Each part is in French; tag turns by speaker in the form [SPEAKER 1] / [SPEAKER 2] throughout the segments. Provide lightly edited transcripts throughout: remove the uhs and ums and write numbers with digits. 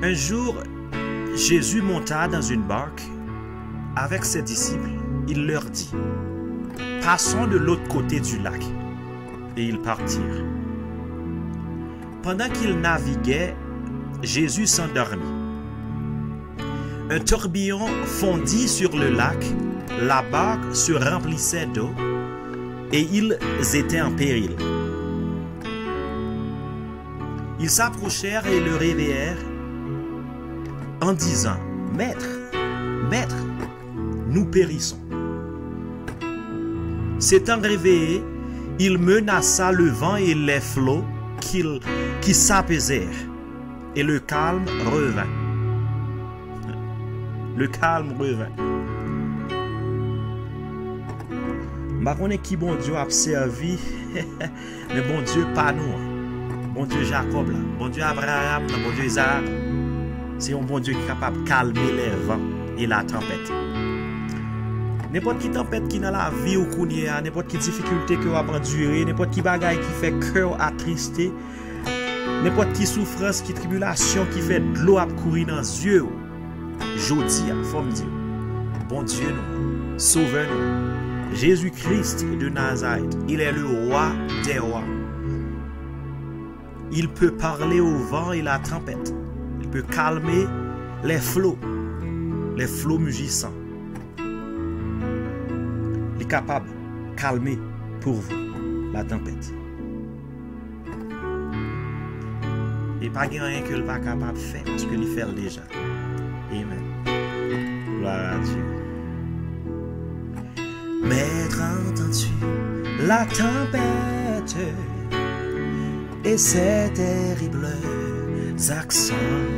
[SPEAKER 1] Un jour, Jésus monta dans une barque avec ses disciples. Il leur dit, « Passons de l'autre côté du lac. » Et ils partirent. Pendant qu'ils naviguaient, Jésus s'endormit. Un tourbillon fondit sur le lac, la barque se remplissait d'eau et ils étaient en péril. Ils s'approchèrent et le réveillèrent en disant, « Maître, Maître, nous périssons. » S'étant réveillé, il menaça le vent et les flots qui s'apaisèrent, et le calme revint. Le calme revint. Je ne sais pas qui bon Dieu a servi, mais bon Dieu pas nous. Bon Dieu Jacob, là. Bon Dieu Abraham, bon Dieu Isaac. C'est un bon Dieu qui est capable de calmer les vents et la tempête. N'importe qui tempête qui dans la vie ou qu'on y a, n'importe qui difficulté que vous avez enduré, n'importe qui bagaille qui fait cœur attristé, n'importe qui souffrance, qui tribulation qui fait de l'eau à courir dans les yeux. Jodi, faut me dire, bon Dieu nous, sauveur nous, Jésus-Christ de Nazareth, il est le roi des rois. Il peut parler au vent et la tempête. Il peut calmer les flots mugissants. Il est capable de calmer pour vous la tempête. Et pas rien que il n'est pas capable de faire parce qu'il fait déjà. Amen. Gloire à Dieu. Maître, entends-tu la tempête et ses terribles accents?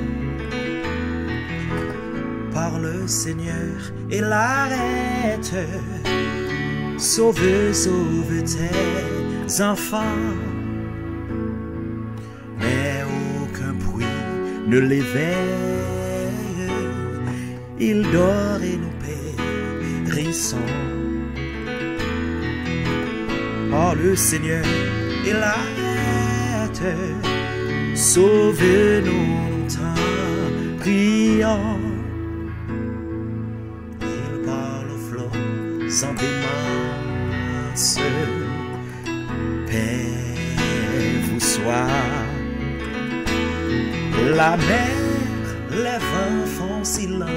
[SPEAKER 1] Parle, Seigneur, et l'arrête. Sauve, sauve tes enfants. Mais aucun bruit ne l'éveille. Il dort et nous périssons. Parle, Seigneur, et l'arrête. Sauve-nous, t'en prions. Il parle au flot sans démence. Paix vous soit. La mer, les vents font silence.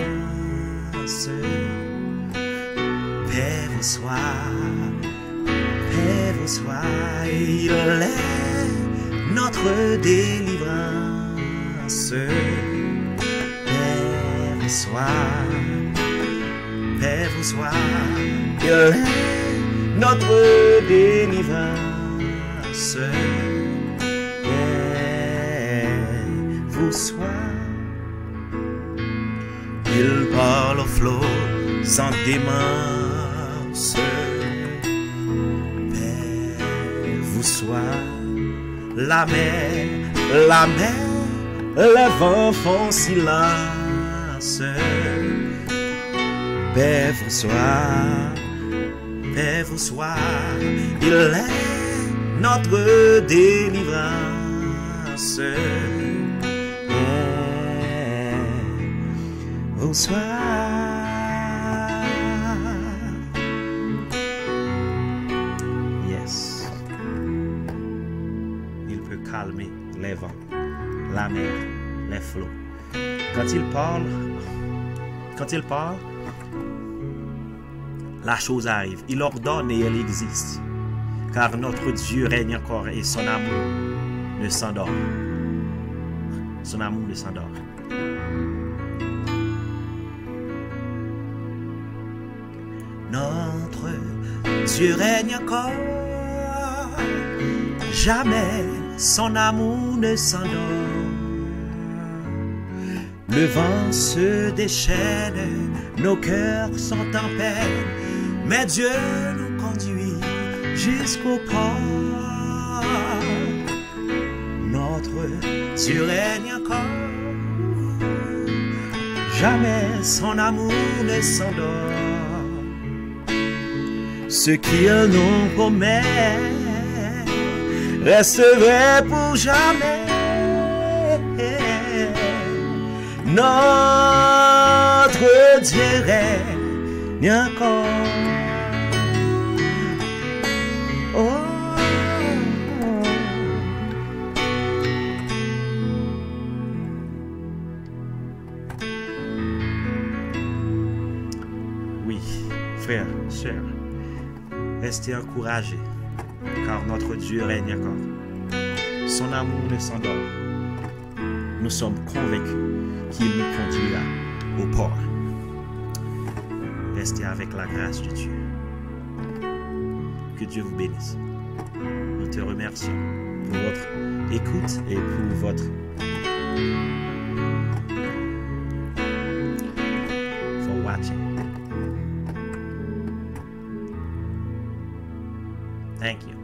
[SPEAKER 1] Paix vous soit. Paix vous soit. Il est notre délivrance. Paix vous soit. Paix vous soit. Il est notre délivrance. Paix vous soit. Il parle au flot sans démence. Paix vous soit. La mer, les vents font silence. Paix vous soit, paix vous soit. Il est notre délivrance. Paix vous soit. Yes. Il peut calmer les vents, la mer, les flots. Quand il parle, la chose arrive. Il ordonne et elle existe. Car notre Dieu règne encore et son amour ne s'endort. Son amour ne s'endort. Notre Dieu règne encore. Jamais son amour ne s'endort. Le vent se déchaîne, nos cœurs sont en peine, mais Dieu nous conduit jusqu'au port. Notre Dieu règne encore. Jamais son amour ne s'endort. Ce qu'il nous promet reste vrai pour jamais. Notre Dieu règne encore. Oh. Oui, frères, sœurs, restez encouragés, car notre Dieu règne encore. Son amour ne s'endort. Nous sommes convaincus qu'il nous conduira au port. Restez avec la grâce de Dieu. Que Dieu vous bénisse. Nous te remercions pour votre écoute et pour votre for watching. Thank you.